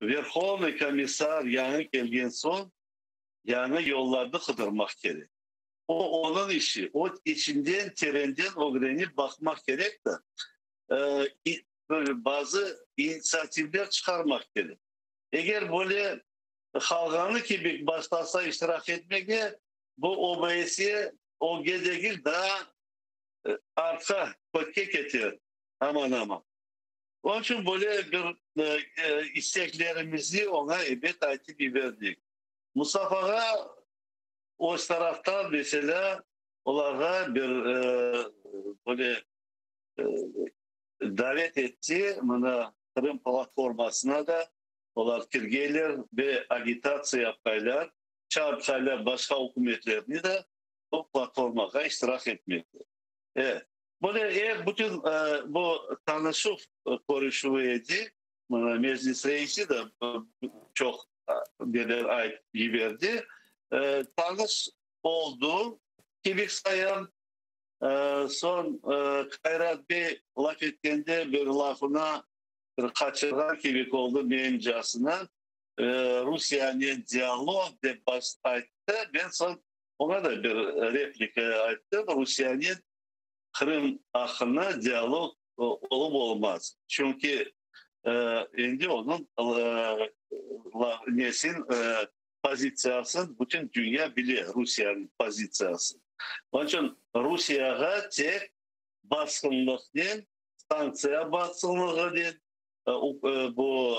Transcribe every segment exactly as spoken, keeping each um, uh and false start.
Verhovный Komissar yanı gelgen son yanı yollarda kıdırmak gerek. O onun işi. O içinden, terenden o greni bakmak gerek de e, böyle bazı inisiyatifler çıkarmak gerek. Eğer böyle halkanı gibi başlasa iştirak etmeye bu O B S'ye o gedegil daha e, arka kötke getir. Aman aman. Onun için böyle bir e, e, isteklerimizi ona ebed ayeti bir verdik. Mustafa'ya o taraftan mesela onlara bir e, böyle e, davet etti. Buna Kırım platformasına da onlar kirgeler ve agitatsiya yapaylar, çağırtaylar başka hükümetlerini de o platformaya iştirak etmekte. Evet. Böyle eğer bütün e, bu tanışık e, konuşuyordu, meclis reisi de e, çok neler ait verdi. E, tanış oldu. Kibik sayan e, son e, Kayrat Bey laf etkende bir lafına bir kaçırgan kibik oldu beyincasına. E, Rusya'nın diyalog de başlaydı. Ben son ona da bir replika ettim. Rusya'nın Kırım hakkında diyalog olup olmaz. Çünkü e, şimdi onun e, nesin e, pozisyası bütün dünya biliyor Rusya'nın pozisyası. Onun için Rusya'ya tek baskınlıktan sanksiya baskınlığı değil, e, e, bu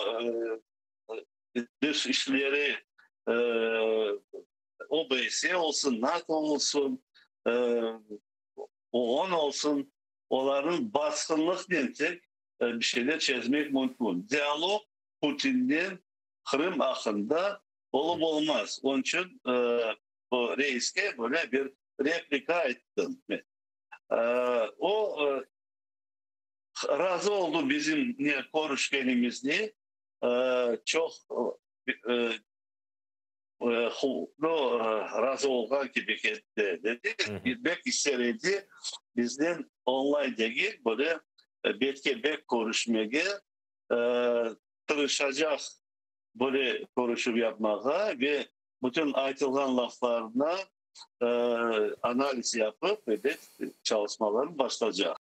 e, dış işleri e, O B S olsun, NATO olsun, e, O on olsun, onların baskınlık diyecek bir şeyler çözmek mümkün. Diyalog Putin'in Kırım hakkında olup olmaz. Onun için e, bu reiske böyle bir replika ettim. E, o e, razı oldu bizim konuşkenimizle. E, çok e, e, no, razı olgan gibi etti dedi. Bilmek isterdi. Bizden online değil böyle belki bek konuşmaya e, tırışacak böyle konuşup yapmaya ve bütün aytılan laflarına e, analiz yapıp ve de çalışmaların başlayacak.